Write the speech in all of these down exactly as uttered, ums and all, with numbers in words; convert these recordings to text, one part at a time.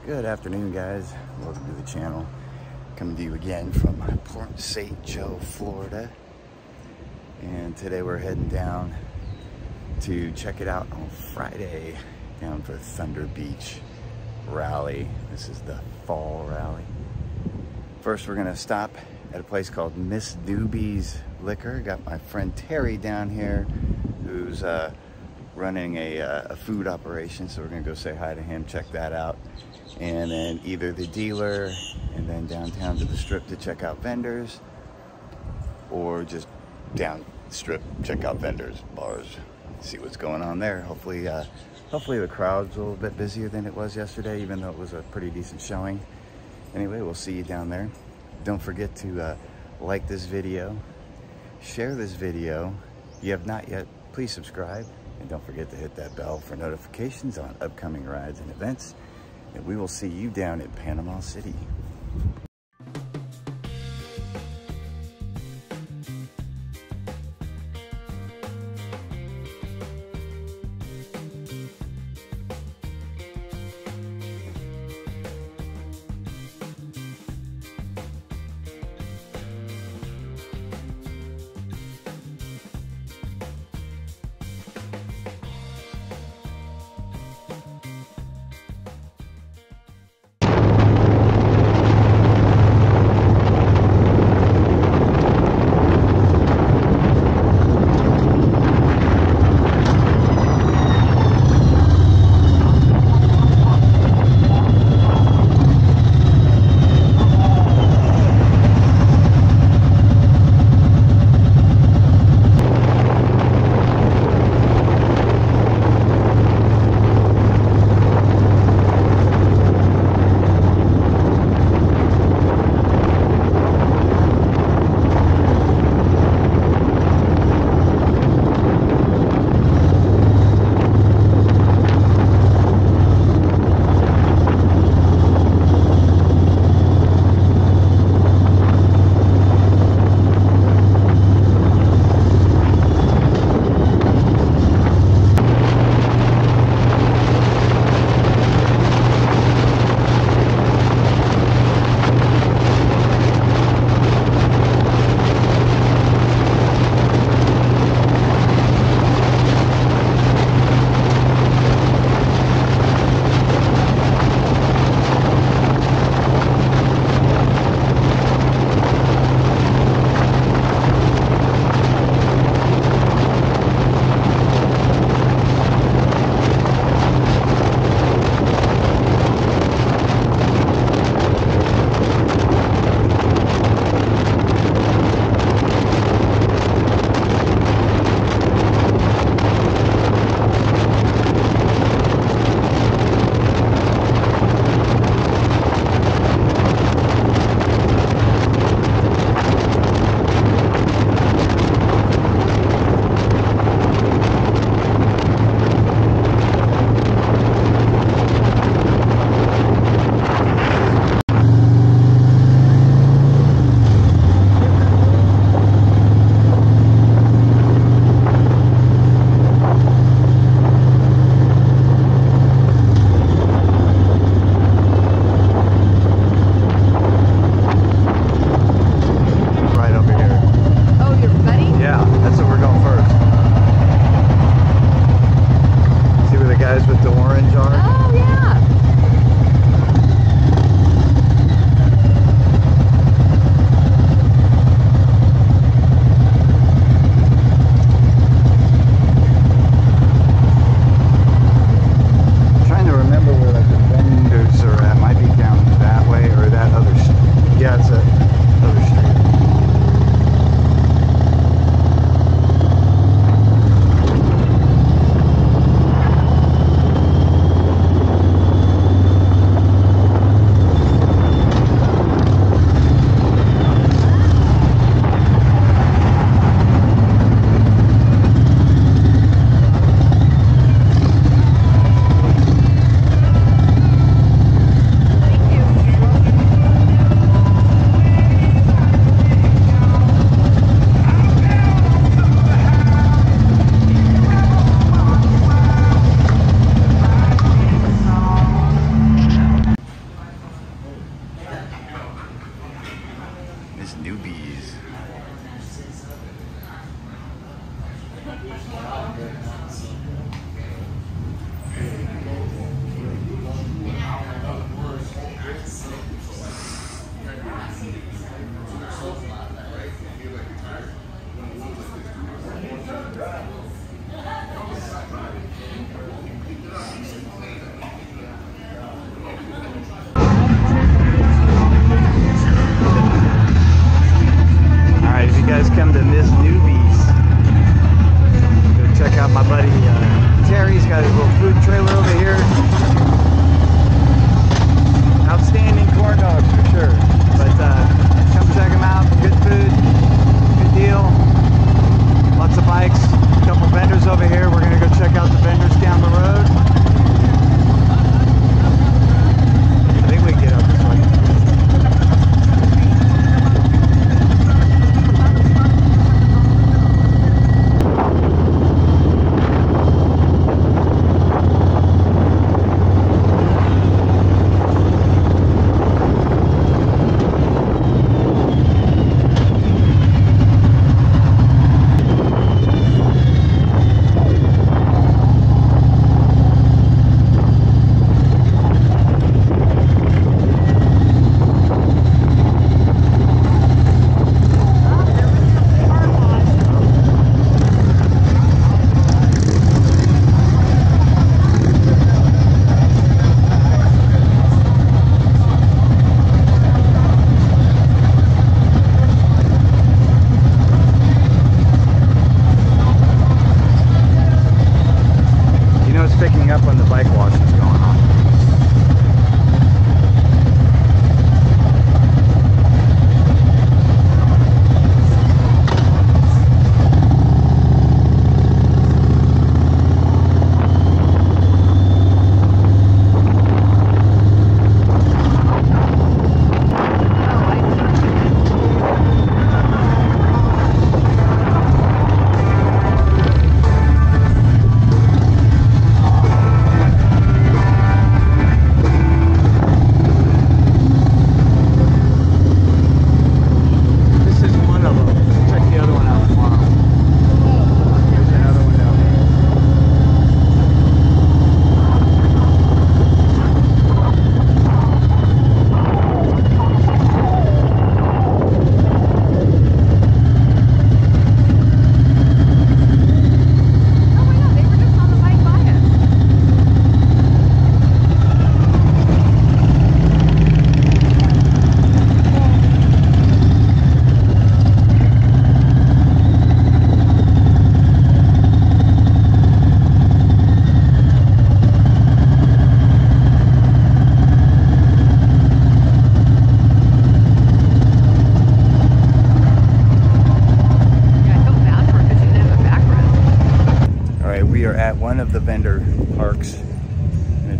Good afternoon, guys. Welcome to the channel. Coming to you again from Port Saint Joe, Florida. And today we're heading down to check it out on Friday down for Thunder Beach Rally. This is the fall rally. First, we're gonna stop at a place called Miss Newby's Liquor. Got my friend Terry down here, who's uh, running a, uh, a food operation. So we're gonna go say hi to him, check that out. And then either the dealer and then downtown to the strip to check out vendors, or just down the strip, check out vendors, bars, see what's going on there. Hopefully, uh, hopefully the crowd's a little bit busier than it was yesterday, even though it was a pretty decent showing. Anyway, we'll see you down there. Don't forget to uh, like this video, share this video. If you have not yet, please subscribe. And don't forget to hit that bell for notifications on upcoming rides and events. And we will see you down in Panama City.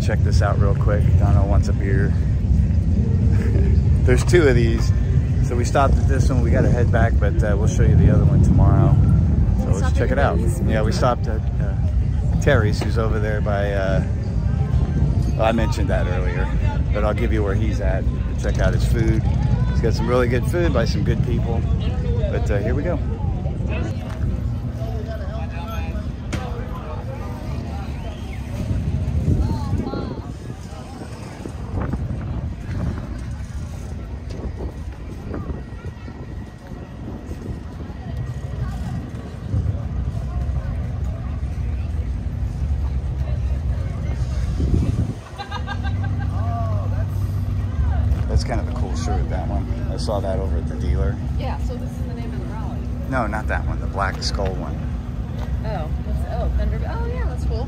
check this out real quick. Donna wants a beer. There's two of these. So we stopped at this one. We got to head back, but uh, we'll show you the other one tomorrow. So let's check it out. Yeah, we stopped at uh, Terry's, who's over there by, uh, well, I mentioned that earlier, but I'll give you where he's at. Check out his food. He's got some really good food by some good people. But uh, here we go. That's kind of a cool shirt, that one. I saw that over at the dealer. Yeah, so this is the name of the rally. No, not that one, the Black Skull one. Oh, what's, oh, Thunder, oh yeah, that's cool.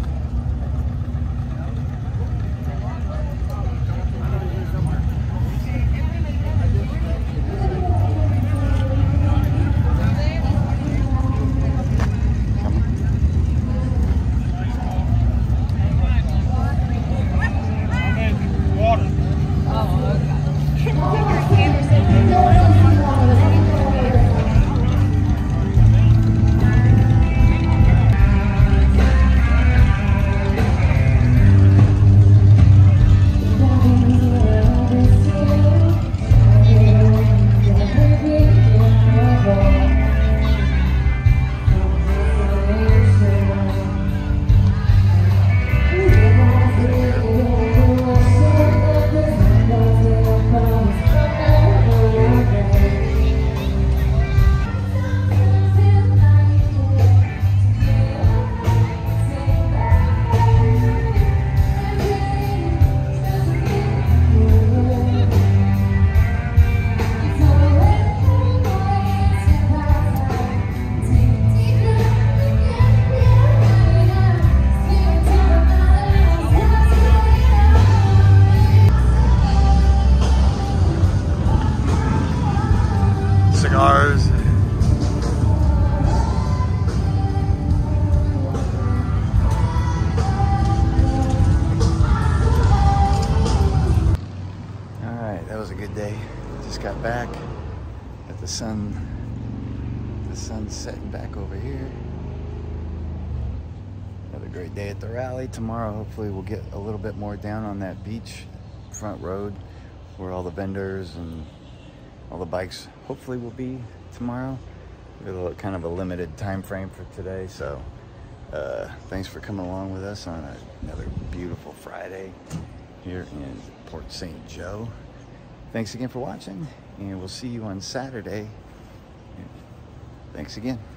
Cigars. Alright, that was a good day. Just got back. Got the sun the sun setting back over here. Another great day at the rally. Tomorrow hopefully we'll get a little bit more down on that beach front road where all the vendors and all the bikes hopefully will be tomorrow. We have a, kind of a limited time frame for today, so uh, thanks for coming along with us on a, another beautiful Friday here in Port Saint Joe. Thanks again for watching, and we'll see you on Saturday. Thanks again.